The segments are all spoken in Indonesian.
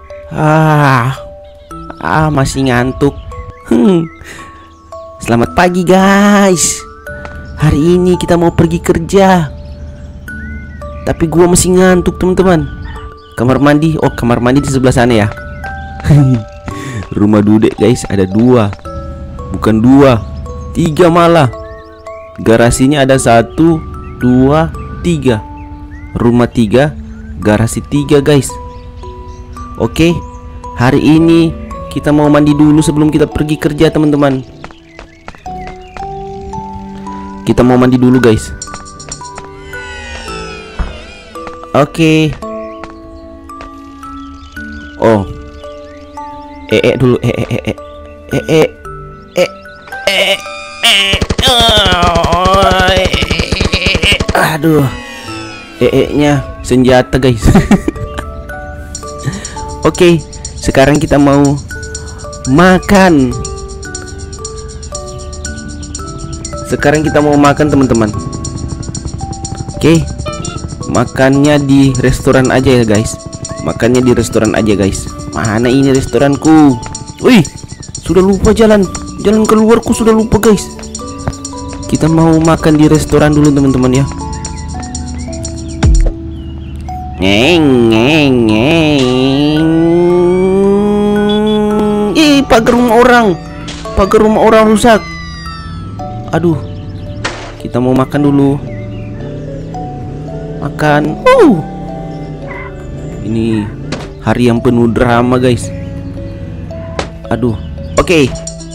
Masih ngantuk. Selamat pagi guys. Hari ini kita mau pergi kerja. Tapi gua masih ngantuk teman-teman. Kamar mandi, kamar mandi di sebelah sana ya. Rumah Dudek guys, ada 2. Bukan 2, 3 malah. Garasinya ada 1, 2, 3. Rumah 3, garasi 3 guys. Oke, hari ini kita mau mandi dulu sebelum kita pergi kerja teman-teman. Kita mau mandi dulu guys. Oke. Dulu. Aduh. nya senjata guys. Oke, sekarang kita mau makan. Teman-teman. Oke, makannya di restoran aja ya guys. Mana ini restoranku? Wih, sudah lupa jalan keluarku sudah lupa guys. Kita mau makan di restoran dulu teman-teman ya. Ngeng. Pagar rumah orang rusak. Aduh, kita mau makan dulu. Ini hari yang penuh drama guys. Aduh, oke.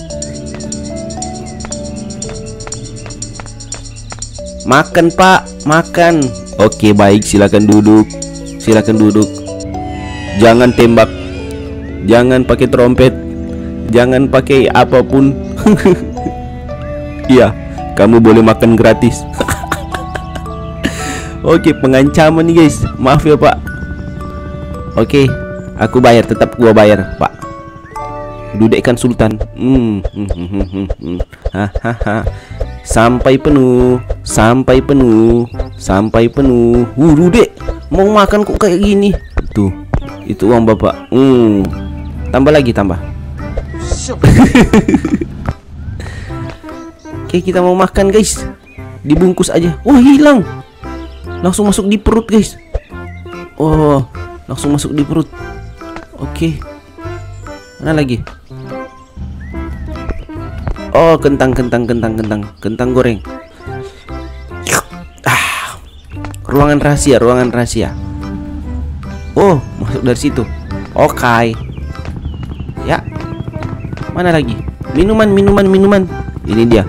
Makan pak, makan. Oke baik, silakan duduk. Jangan tembak, jangan pakai trompet, jangan pakai apapun. Iya, kamu boleh makan gratis. Oke, pengancaman nih guys. Maaf ya pak. Oke, aku bayar, tetap gua bayar pak. Dudek kan sultan. Sampai penuh. Dudek mau makan kok kayak gini. Tuh, itu uang bapak. Tambah lagi. Oke, kita mau makan guys. Dibungkus aja. Hilang. Langsung masuk di perut guys. Langsung masuk di perut. Oke. Mana lagi? Kentang goreng. Ruangan rahasia. Masuk dari situ. Oke. Ya. Mana lagi? Minuman. Ini dia.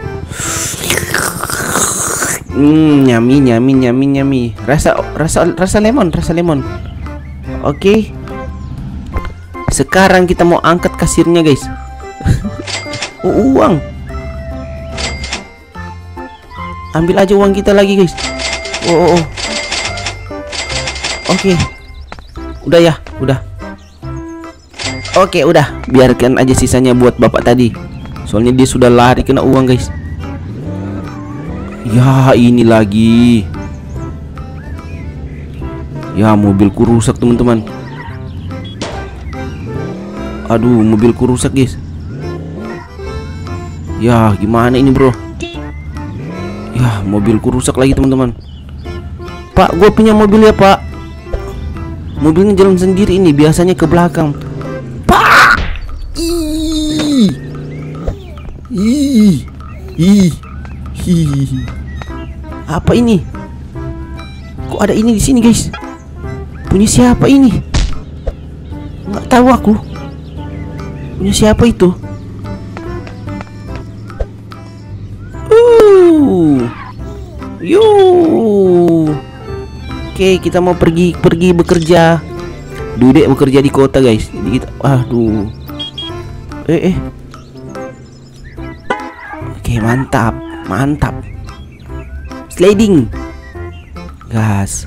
Nyami. Rasa lemon. Oke. Sekarang kita mau angkat kasirnya guys. Uang. Ambil aja uang kita lagi guys. Oke. Udah. Oke, udah. Biarkan aja sisanya buat bapak tadi. Soalnya dia sudah lari kena uang guys. Ya, ini lagi. Ya, mobilku rusak teman-teman. Aduh, mobilku rusak guys. Ya, gimana ini bro? Ya, mobilku rusak lagi teman-teman. Pak, gue punya mobil ya pak. Mobilnya jalan sendiri ini, biasanya ke belakang. Pak! Apa ini? Kok ada ini di sini guys? Punya siapa ini? Nggak tahu aku. Punya siapa itu? Oke, kita mau pergi bekerja. Dudek bekerja di kota guys. Jadi kita, aduh. Oke, mantap. Sliding. Gas.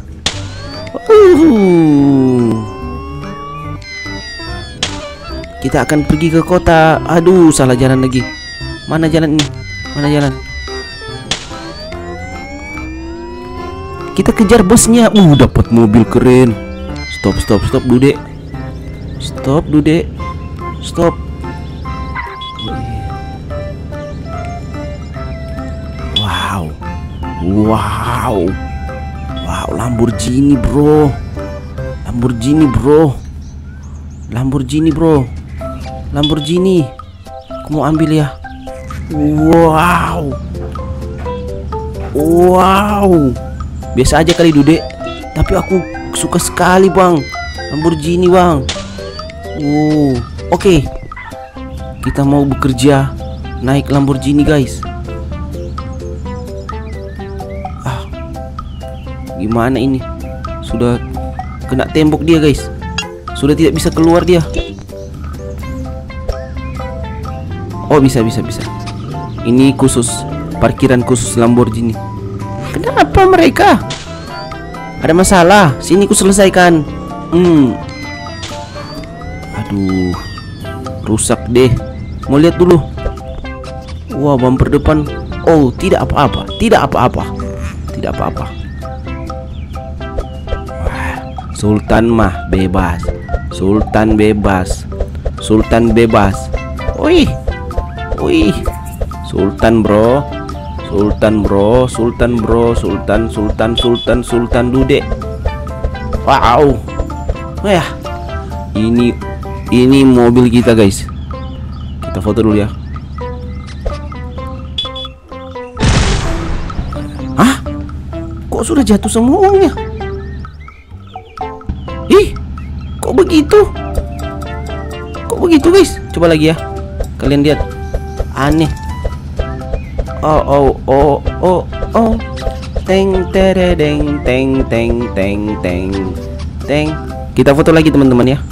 Kita akan pergi ke kota. Aduh, salah jalan lagi. Mana jalan ini? Kita kejar busnya. Dapat mobil keren. Stop Dudek. Stop, Dude. Stop. Wow. Wow. Wow, Lamborghini, bro. Lamborghini, bro. Lamborghini, bro. Lamborghini. Aku mau ambil ya. Wow. Wow. Biasa aja kali, Dude. Tapi aku suka sekali, Bang. Lamborghini, Bang. Oke. Kita mau bekerja naik Lamborghini, guys. Gimana ini? Sudah kena tembok dia, guys. Sudah tidak bisa keluar dia. Oh, bisa. Ini khusus parkiran khusus Lamborghini. Kenapa mereka? Ada masalah? Sini ku selesaikan. Aduh, rusak deh. Mau lihat dulu. Wah, bumper depan. Oh, tidak apa-apa. Sultan mah bebas. Sultan bebas. Wih. Sultan bro. Sultan Dude. Wow. Wah. Ini mobil kita, guys. Kita foto dulu ya. Hah? Kok sudah jatuh semua uangnya? Kok begitu, guys? Coba lagi ya. Kalian lihat. Aneh. Oh. Teng. Kita foto lagi, teman-teman ya.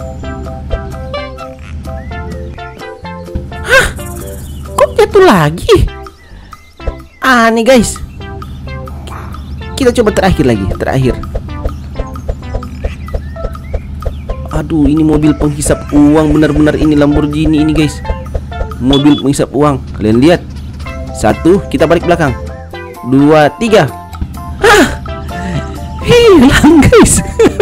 Hah? Kok jatuh lagi? Aneh, guys. Kita coba terakhir. Aduh, ini mobil penghisap uang benar-benar, ini Lamborghini ini, guys. Mobil penghisap uang. Kalian lihat. 1, kita balik belakang. 2, 3. Hah? Hilang, guys.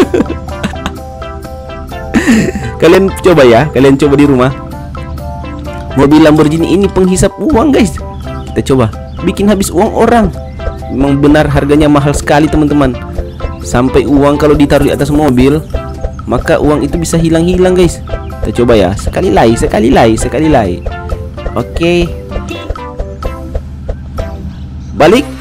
Kalian coba ya, kalian coba di rumah. Mobil Lamborghini ini penghisap uang, guys. Kita coba bikin habis uang orang. Memang benar harganya mahal sekali, teman-teman. Sampai uang kalau ditaruh di atas mobil, maka uang itu bisa hilang-hilang, guys. Kita coba ya. Sekali lagi. Oke. Balik.